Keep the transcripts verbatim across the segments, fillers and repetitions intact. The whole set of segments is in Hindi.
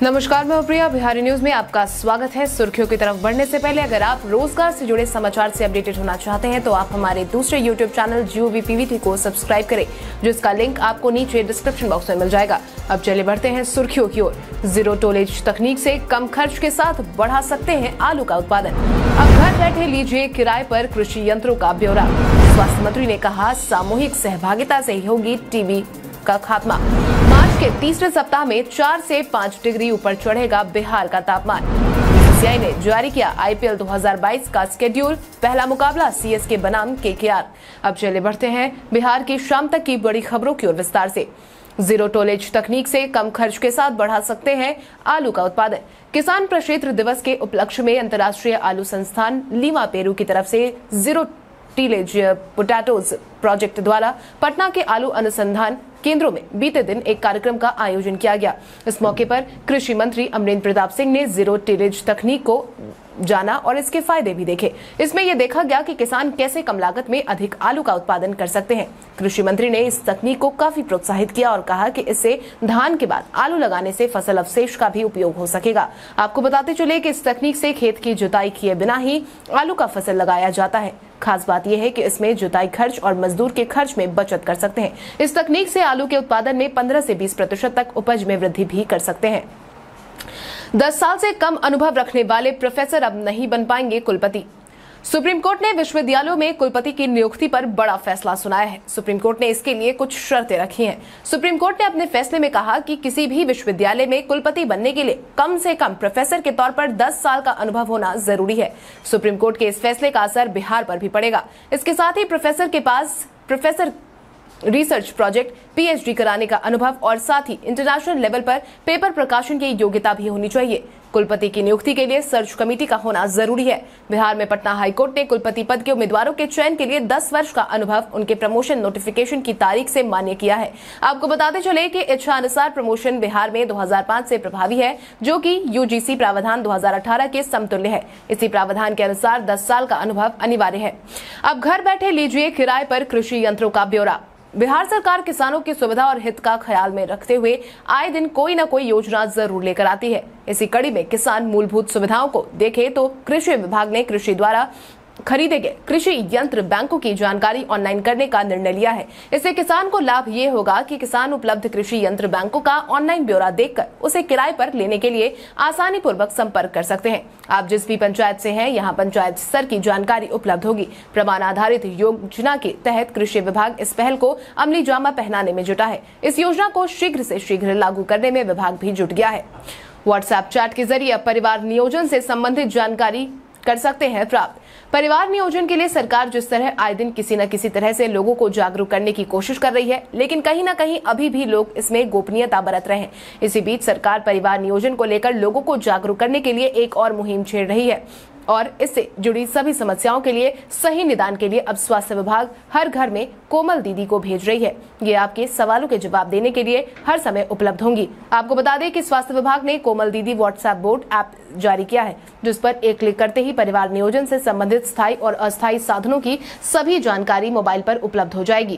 नमस्कार, मैं प्रिया। बिहारी न्यूज में आपका स्वागत है। सुर्खियों की तरफ बढ़ने से पहले अगर आप रोजगार से जुड़े समाचार से अपडेटेड होना चाहते हैं तो आप हमारे दूसरे यूट्यूब चैनल जीओवी पीवीटी को सब्सक्राइब करें, जिसका लिंक आपको नीचे डिस्क्रिप्शन बॉक्स में मिल जाएगा। अब चले बढ़ते हैं सुर्खियों की ओर। जीरो टोलेज तकनीक से कम खर्च के साथ बढ़ा सकते हैं आलू का उत्पादन। अब घर बैठे लीजिए किराए पर कृषि यंत्रों का ब्यौरा। स्वास्थ्य मंत्री ने कहा, सामूहिक सहभागिता से ही होगी टीबी का खात्मा। मार्च के तीसरे सप्ताह में चार से पाँच डिग्री ऊपर चढ़ेगा बिहार का तापमान। बीसीसीआई ने जारी किया आईपीएल दो हज़ार बाईस का स्केड्यूल। पहला मुकाबला सीएसके बनाम केकेआर। अब चले बढ़ते हैं बिहार की शाम तक की बड़ी खबरों की ओर विस्तार से। जीरो टोलेज तकनीक से कम खर्च के साथ बढ़ा सकते हैं आलू का उत्पादन। किसान प्रक्षेत्र दिवस के उपलक्ष्य में अंतर्राष्ट्रीय आलू संस्थान लीमा पेरू की तरफ से जीरो टीलेज पोटैटोज प्रोजेक्ट द्वारा पटना के आलू अनुसंधान केंद्रों में बीते दिन एक कार्यक्रम का आयोजन किया गया। इस मौके पर कृषि मंत्री अमरेंद्र प्रताप सिंह ने जीरो टीलेज तकनीक को जाना और इसके फायदे भी देखे। इसमें यह देखा गया कि किसान कैसे कम लागत में अधिक आलू का उत्पादन कर सकते हैं। कृषि मंत्री ने इस तकनीक को काफी प्रोत्साहित किया और कहा कि इससे धान के बाद आलू लगाने से फसल अवशेष का भी उपयोग हो सकेगा। आपको बताते चले कि इस तकनीक से खेत की जुताई किए बिना ही आलू का फसल लगाया जाता है। खास बात यह है कि इसमें जुताई खर्च और मजदूर के खर्च में बचत कर सकते हैं। इस तकनीक से आलू के उत्पादन में पंद्रह से बीस प्रतिशत तक उपज में वृद्धि भी कर सकते हैं। दस साल से कम अनुभव रखने वाले प्रोफेसर अब नहीं बन पाएंगे कुलपति। सुप्रीम कोर्ट ने विश्वविद्यालयों में कुलपति की नियुक्ति पर बड़ा फैसला सुनाया है। सुप्रीम कोर्ट ने इसके लिए कुछ शर्तें रखी हैं। सुप्रीम कोर्ट ने अपने फैसले में कहा कि किसी भी विश्वविद्यालय में कुलपति बनने के लिए कम से कम प्रोफेसर के तौर पर दस साल का अनुभव होना जरूरी है। सुप्रीम कोर्ट के इस फैसले का असर बिहार पर भी पड़ेगा। इसके साथ ही प्रोफेसर के पास प्रोफेसर रिसर्च प्रोजेक्ट पीएचडी कराने का अनुभव और साथ ही इंटरनेशनल लेवल पर पेपर प्रकाशन की योग्यता भी होनी चाहिए। कुलपति की नियुक्ति के लिए सर्च कमेटी का होना जरूरी है। बिहार में पटना हाईकोर्ट ने कुलपति पद के उम्मीदवारों के चयन के लिए दस वर्ष का अनुभव उनके प्रमोशन नोटिफिकेशन की तारीख से मान्य किया है। आपको बताते चले कि इच्छानुसार प्रमोशन बिहार में दो हज़ार पाँच से प्रभावी है, जो कि यूजीसी प्रावधान दो हज़ार अठारह के समतुल्य है। इसी प्रावधान के अनुसार दस साल का अनुभव अनिवार्य है। अब घर बैठे लीजिए किराए पर कृषि यंत्रों का ब्यौरा। बिहार सरकार किसानों की सुविधा और हित का ख्याल में रखते हुए आए दिन कोई न कोई योजना जरूर लेकर आती है। इसी कड़ी में किसान मूलभूत सुविधाओं को देखे तो कृषि विभाग ने कृषि द्वारा खरीदे गए कृषि यंत्र बैंकों की जानकारी ऑनलाइन करने का निर्णय लिया है। इससे किसान को लाभ ये होगा कि किसान उपलब्ध कृषि यंत्र बैंकों का ऑनलाइन ब्यौरा देखकर उसे किराए पर लेने के लिए आसानी पूर्वक संपर्क कर सकते हैं। आप जिस भी पंचायत से हैं, यहाँ पंचायत स्तर की जानकारी उपलब्ध होगी। प्रमाण आधारित योजना के तहत कृषि विभाग इस पहल को अमली जामा पहनाने में जुटा है। इस योजना को शीघ्र से शीघ्र लागू करने में विभाग भी जुट गया है। व्हाट्सएप चैट के जरिए परिवार नियोजन से संबंधित जानकारी कर सकते हैं प्राप्त। परिवार नियोजन के लिए सरकार जिस तरह आए दिन किसी न किसी तरह से लोगों को जागरूक करने की कोशिश कर रही है, लेकिन कहीं न कहीं अभी भी लोग इसमें गोपनीयता बरत रहे हैं। इसी बीच सरकार परिवार नियोजन को लेकर लोगों को जागरूक करने के लिए एक और मुहिम छेड़ रही है और इससे जुड़ी सभी समस्याओं के लिए सही निदान के लिए अब स्वास्थ्य विभाग हर घर में कोमल दीदी को भेज रही है। ये आपके सवालों के जवाब देने के लिए हर समय उपलब्ध होंगी। आपको बता दें कि स्वास्थ्य विभाग ने कोमल दीदी व्हाट्सएप बोर्ड ऐप जारी किया है, जिस पर एक क्लिक करते ही परिवार नियोजन से संबंधित स्थायी और अस्थायी साधनों की सभी जानकारी मोबाइल पर उपलब्ध हो जाएगी।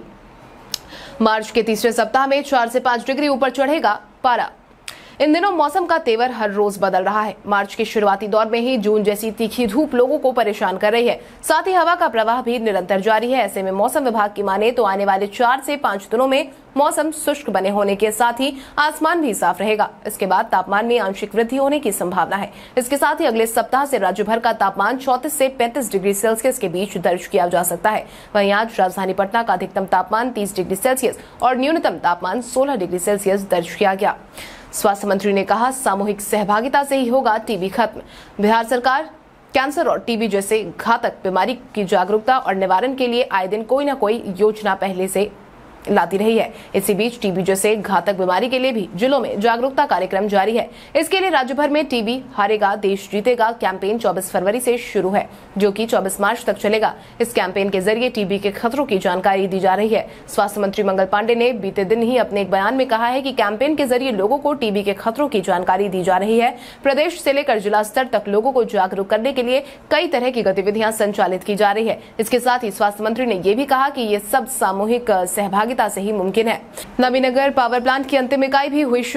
मार्च के तीसरे सप्ताह में चार से पाँच डिग्री ऊपर चढ़ेगा पारा। इन दिनों मौसम का तेवर हर रोज बदल रहा है। मार्च के शुरुआती दौर में ही जून जैसी तीखी धूप लोगों को परेशान कर रही है। साथ ही हवा का प्रवाह भी निरंतर जारी है। ऐसे में मौसम विभाग की माने तो आने वाले चार से पाँच दिनों में मौसम शुष्क बने होने के साथ ही आसमान भी साफ रहेगा। इसके बाद तापमान में आंशिक वृद्धि होने की संभावना है। इसके साथ ही अगले सप्ताह से राज्य भर का तापमान चौंतीस से पैंतीस डिग्री सेल्सियस के बीच दर्ज किया जा सकता है। वहीं आज राजधानी पटना का अधिकतम तापमान तीस डिग्री सेल्सियस और न्यूनतम तापमान सोलह डिग्री सेल्सियस दर्ज किया गया। स्वास्थ्य मंत्री ने कहा, सामूहिक सहभागिता से ही होगा टीबी खत्म। बिहार सरकार कैंसर और टीबी जैसे घातक बीमारी की जागरूकता और निवारण के लिए आए दिन कोई न कोई योजना पहले से लाती रही है। इसी बीच टीबी जैसे घातक बीमारी के लिए भी जिलों में जागरूकता कार्यक्रम जारी है। इसके लिए राज्य भर में टीबी हारेगा देश जीतेगा कैंपेन चौबीस फरवरी से शुरू है, जो कि चौबीस मार्च तक चलेगा। इस कैंपेन के जरिए टीबी के खतरों की जानकारी दी जा रही है। स्वास्थ्य मंत्री मंगल पांडे ने बीते दिन ही अपने एक बयान में कहा है कि कैंपेन के जरिए लोगों को टीबी के खतरों की जानकारी दी जा रही है। प्रदेश से लेकर जिला स्तर तक लोगों को जागरूक करने के लिए कई तरह की गतिविधियां संचालित की जा रही है। इसके साथ ही स्वास्थ्य मंत्री ने ये भी कहा कि ये सब सामूहिक सहभागिता से ही मुमकिन है। नवीनगर पावर प्लांट की अंतिम इकाई भी हुई शुरू।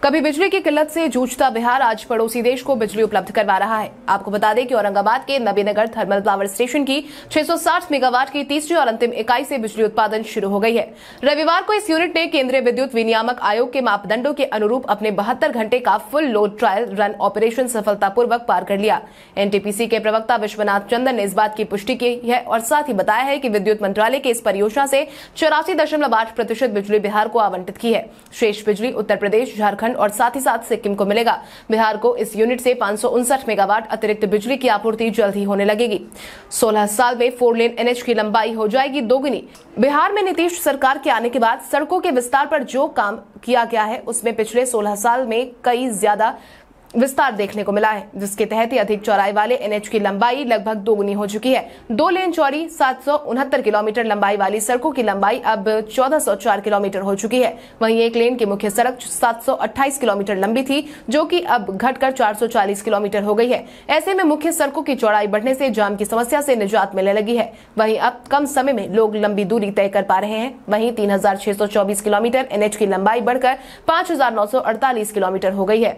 कभी बिजली की किल्लत से जूझता बिहार आज पड़ोसी देश को बिजली उपलब्ध करवा रहा है। आपको बता दें कि औरंगाबाद के नबीनगर थर्मल पावर स्टेशन की छह सौ साठ मेगावाट की तीसरी और अंतिम इकाई से बिजली उत्पादन शुरू हो गई है। रविवार को इस यूनिट ने केंद्रीय विद्युत विनियामक आयोग के मापदंडों के अनुरूप अपने बहत्तर घंटे का full load trial run operation सफलतापूर्वक पार कर लिया। एनटीपीसी के प्रवक्ता विश्वनाथ चंदन ने इस बात की पुष्टि की है और साथ ही बताया है कि विद्युत मंत्रालय की इस परियोजना से चौरासी दशमलव आठ प्रतिशत बिजली बिहार को आवंटित की है। शेष बिजली उत्तर प्रदेश, झारखंड और साथ ही साथ सिक्किम को मिलेगा। बिहार को इस यूनिट से पाँच सौ उनसठ मेगावाट अतिरिक्त बिजली की आपूर्ति जल्द ही होने लगेगी। सोलह साल में फोर लेन एनएच की लंबाई हो जाएगी दोगुनी। बिहार में नीतीश सरकार के आने के बाद सड़कों के विस्तार पर जो काम किया गया है उसमें पिछले सोलह साल में कई ज्यादा विस्तार देखने को मिला है, जिसके तहत ही अधिक चौड़ाई वाले एनएच की लंबाई लगभग दोगुनी हो चुकी है। दो लेन चौड़ी सात सौ उनहत्तर किलोमीटर लंबाई वाली सड़कों की लंबाई अब चौदह सौ चार किलोमीटर हो चुकी है। वहीं एक लेन की मुख्य सड़क सात सौ अट्ठाईस किलोमीटर लंबी थी, जो कि अब घटकर चार सौ चालीस किलोमीटर हो गई है। ऐसे में मुख्य सड़कों की चौड़ाई बढ़ने से जाम की समस्या से निजात मिलने लगी है। वहीं अब कम समय में लोग लंबी दूरी तय कर पा रहे हैं। वहीं तीन हजार छह सौ चौबीस किलोमीटर एनएच की लंबाई बढ़कर पांच हजार नौ सौ अड़तालीस किलोमीटर हो गई है।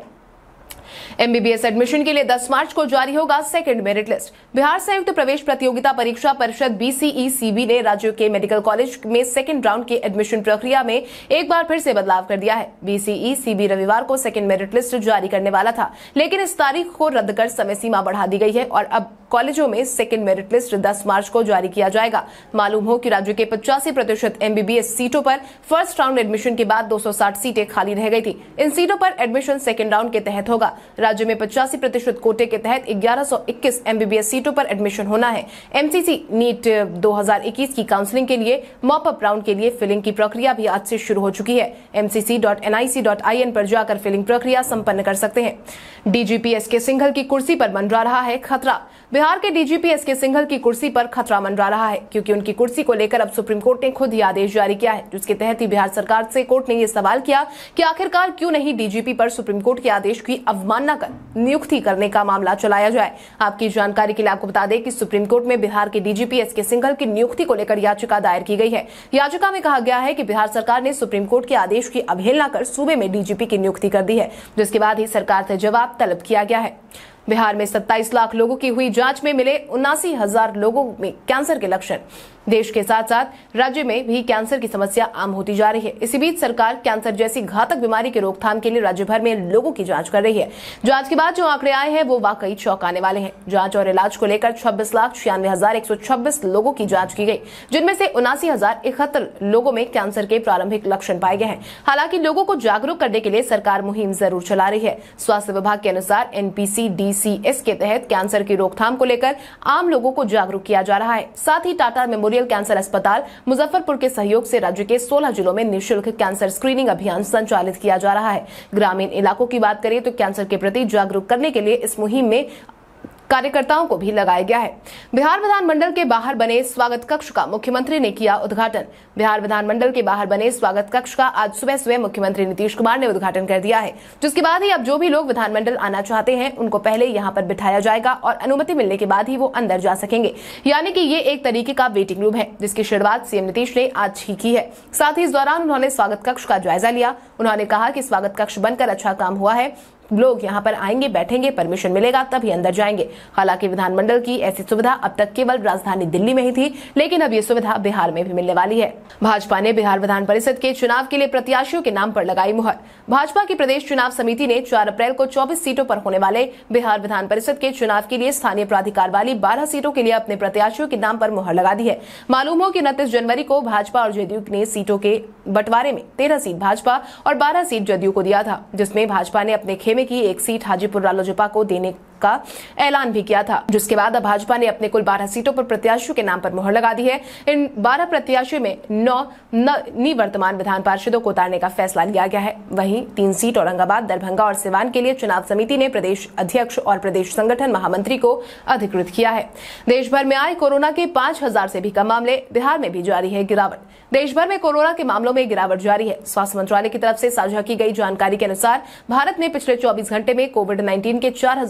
एमबीबीएस एडमिशन के लिए दस मार्च को जारी होगा सेकंड मेरिट लिस्ट। बिहार संयुक्त प्रवेश प्रतियोगिता परीक्षा परिषद बीसीईसीबी ने राज्यों के मेडिकल कॉलेज में सेकंड राउंड की एडमिशन प्रक्रिया में एक बार फिर से बदलाव कर दिया है। बीसीईसीबी रविवार को सेकंड मेरिट लिस्ट जारी करने वाला था, लेकिन इस तारीख को रद्द कर समय सीमा बढ़ा दी गई है और अब कॉलेजों में सेकंड मेरिट लिस्ट दस मार्च को जारी किया जाएगा। मालूम हो कि राज्य के पचासी प्रतिशत एमबीबीएस सीटों पर फर्स्ट राउंड एडमिशन के बाद दो सौ साठ सीटें खाली रह गई थी। इन सीटों पर एडमिशन सेकंड राउंड के तहत होगा। राज्य में पचासी प्रतिशत कोटे के तहत ग्यारह सौ इक्कीस एमबीबीएस सीटों पर एडमिशन होना है। एमसीसी नीट दो हज़ार इक्कीस की काउंसलिंग के लिए मॉप अप राउंड के लिए फिलिंग की प्रक्रिया भी आज से शुरू हो चुकी है। MCC dot NIC dot IN पर जाकर फिलिंग प्रक्रिया संपन्न कर सकते हैं। डीजीपीएस के सिंघल की कुर्सी पर मंडरा रहा है खतरा। बिहार के डीजीपीएस के सिंघल की कुर्सी पर खतरा मंडरा रहा है, क्योंकि उनकी कुर्सी को लेकर अब सुप्रीम कोर्ट ने खुद ही आदेश जारी किया है, जिसके तहत ही बिहार सरकार से कोर्ट ने यह सवाल किया कि आखिरकार क्यों नहीं डीजीपी पर सुप्रीम कोर्ट के आदेश की अवमानना कर नियुक्ति करने का मामला चलाया जाए। आपकी जानकारी के लिए आपको बता दें कि सुप्रीम कोर्ट में बिहार के डीजीपी एस के सिंघल की नियुक्ति को लेकर याचिका दायर की गई है। याचिका में कहा गया है कि बिहार सरकार ने सुप्रीम कोर्ट के आदेश की अवहेलना कर सूबे में डीजीपी की नियुक्ति कर दी है, जिसके बाद ही सरकार से जवाब तलब किया गया है। बिहार में सत्ताईस लाख लोगों की हुई जांच में मिले उनासी हजार लोगों में कैंसर के लक्षण। देश के साथ साथ राज्य में भी कैंसर की समस्या आम होती जा रही है। इसी बीच सरकार कैंसर जैसी घातक बीमारी की रोकथाम के लिए राज्य भर में लोगों की जांच कर रही है। जांच के बाद जो आंकड़े आए हैं वो वाकई चौंकाने वाले हैं। जांच और इलाज को लेकर छब्बीस लाख छियानवे हजार एक सौ छब्बीस लोगों की जांच की गई, जिनमें से उनासी हजार इकहत्तर लोगों में कैंसर के प्रारंभिक लक्षण पाए गए हैं। हालांकि लोगों को जागरूक करने के लिए सरकार मुहिम जरूर चला रही है। स्वास्थ्य विभाग के अनुसार एनपीसी डीसीएस के तहत कैंसर की रोकथाम को लेकर आम लोगों को जागरूक किया जा रहा है। साथ ही टाटा मेमोरियल कैंसर अस्पताल मुजफ्फरपुर के सहयोग से राज्य के सोलह जिलों में निःशुल्क कैंसर स्क्रीनिंग अभियान संचालित किया जा रहा है। ग्रामीण इलाकों की बात करें तो कैंसर के प्रति जागरूक करने के लिए इस मुहिम में कार्यकर्ताओं को भी लगाया गया है। बिहार विधानमंडल के बाहर बने स्वागत कक्ष का मुख्यमंत्री ने किया उद्घाटन। बिहार विधानमंडल के बाहर बने स्वागत कक्ष का आज सुबह सुबह मुख्यमंत्री नीतीश कुमार ने उद्घाटन कर दिया है, जिसके बाद ही अब जो भी लोग विधानमंडल आना चाहते हैं उनको पहले यहाँ पर बिठाया जाएगा और अनुमति मिलने के बाद ही वो अंदर जा सकेंगे। यानी कि ये एक तरीके का वेटिंग रूम है, जिसकी शुरुआत सीएम नीतीश ने आज ही की है। साथ ही इस दौरान उन्होंने स्वागत कक्ष का जायजा लिया। उन्होंने कहा कि स्वागत कक्ष बनकर अच्छा काम हुआ है। लोग यहाँ पर आएंगे, बैठेंगे, परमिशन मिलेगा तभी अंदर जाएंगे। हालांकि विधानमंडल की ऐसी सुविधा अब तक केवल राजधानी दिल्ली में ही थी, लेकिन अब ये सुविधा बिहार में भी मिलने वाली है। भाजपा ने बिहार विधान परिषद के चुनाव के लिए प्रत्याशियों के नाम पर लगाई मुहर। भाजपा की प्रदेश चुनाव समिति ने चार अप्रैल को चौबीस सीटों पर होने वाले बिहार विधान परिषद के चुनाव के लिए स्थानीय प्राधिकार वाली बारह सीटों के लिए अपने प्रत्याशियों के नाम पर मुहर लगा दी है। मालूम हो कि उनतीस जनवरी को भाजपा और जदयू ने सीटों के बंटवारे में तेरह सीट भाजपा और बारह सीट जदयू को दिया था, जिसमें भाजपा ने अपने खेमे की एक सीट हाजीपुर रालोजपा को देने का ऐलान भी किया था, जिसके बाद अब भाजपा ने अपने कुल बारह सीटों पर प्रत्याशियों के नाम पर मुहर लगा दी है। इन बारह प्रत्याशियों में नौ निवर्तमान विधान पार्षदों को उतारने का फैसला लिया गया है। वहीं तीन सीट औरंगाबाद, दरभंगा और सिवान के लिए चुनाव समिति ने प्रदेश अध्यक्ष और प्रदेश संगठन महामंत्री को अधिकृत किया है। देश भर में आए कोरोना के पांच हजार से भी कम मामले, बिहार में भी जारी है गिरावट। देश भर में कोरोना के मामलों में गिरावट जारी है। स्वास्थ्य मंत्रालय की तरफ से साझा की गई जानकारी के अनुसार भारत में पिछले चौबीस घंटे में कोविड नाइन्टीन के चार हजार तीन सौ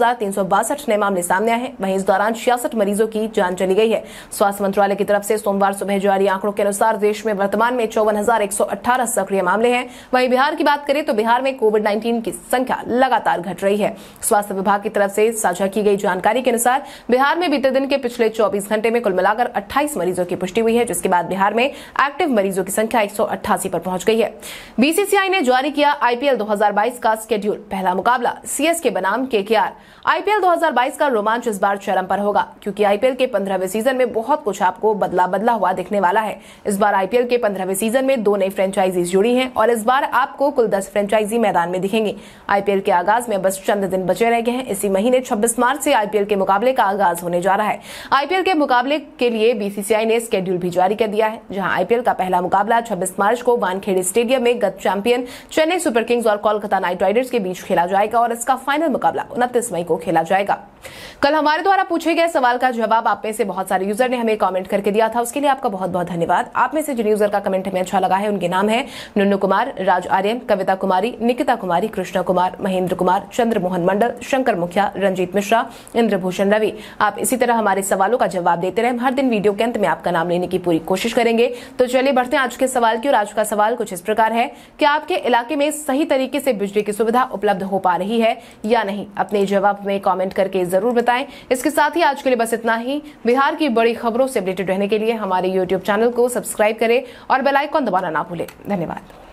सौ बासठ नए मामले सामने आए हैं। वहीं इस दौरान छियासठ मरीजों की जान चली गई है। स्वास्थ्य मंत्रालय की तरफ से सोमवार सुबह जारी आंकड़ों के अनुसार देश में वर्तमान में चौवन हजार एक सौ अठारह सक्रिय मामले हैं। वहीं बिहार की बात करें तो बिहार में कोविड नाइन्टीन की संख्या लगातार घट रही है। स्वास्थ्य विभाग की तरफ से साझा की गई जानकारी के अनुसार बिहार में बीते दिन के पिछले चौबीस घंटे में कुल मिलाकर अट्ठाईस मरीजों की पुष्टि हुई है, जिसके बाद बिहार में एक्टिव मरीजों की संख्या एक सौ अट्ठासी पर पहुंच गई है। बीसीसीआई ने जारी किया आईपीएल दो हज़ार बाईस का शेड्यूल। पहला मुकाबला सीएसके बनाम केकेआर। आईपीएल दो हज़ार बाईस का रोमांच इस बार चरम पर होगा, क्योंकि आईपीएल के पंद्रहवें सीजन में बहुत कुछ आपको बदला बदला हुआ दिखने वाला है। इस बार आईपीएल के पंद्रहवें सीजन में दो नई फ्रेंचाइजीज जुड़ी हैं और इस बार आपको कुल दस फ्रेंचाइजी मैदान में दिखेंगी। आईपीएल के आगाज में बस चंद दिन बचे रह गए हैं। इसी महीने छब्बीस मार्च से आईपीएल के मुकाबले का आगाज होने जा रहा है। आईपीएल के मुकाबले के लिए बीसीसीआई ने शेड्यूल भी जारी कर दिया है, जहां आईपीएल का पहला मुकाबला छब्बीस मार्च को वानखेड़े स्टेडियम में गत चैंपियन चेन्नई सुपर किंग्स और कोलकाता नाइट राइडर्स के बीच खेला जाएगा और इसका फाइनल मुकाबला उनतीस मई को खेला जाएगा। कल हमारे द्वारा पूछे गए सवाल का जवाब आप में से बहुत सारे यूजर ने हमें कमेंट करके दिया था, उसके लिए आपका बहुत बहुत धन्यवाद। आप में से जिन यूजर का कमेंट हमें अच्छा लगा है उनके नाम है नुन्नू कुमार, राज आर्यन, कविता कुमारी, निकिता कुमारी, कृष्णा कुमार, महेंद्र कुमार, चंद्रमोहन मंडल, शंकर मुखिया, रंजीत मिश्रा, इंद्रभूषण रवि। आप इसी तरह हमारे सवालों का जवाब देते रहे। हर दिन वीडियो के अंत में आपका नाम लेने की पूरी कोशिश करेंगे। तो चलिए बढ़ते हैं आज के सवाल की। और आज का सवाल कुछ इस प्रकार है कि आपके इलाके में सही तरीके से बिजली की सुविधा उपलब्ध हो पा रही है या नहीं? अपने जवाब में कमेंट करके जरूर बताएं। इसके साथ ही आज के लिए बस इतना ही। बिहार की बड़ी खबरों से अपडेटेड रहने के लिए हमारे यूट्यूब चैनल को सब्सक्राइब करें और बेल आइकन दबाना ना भूलें। धन्यवाद।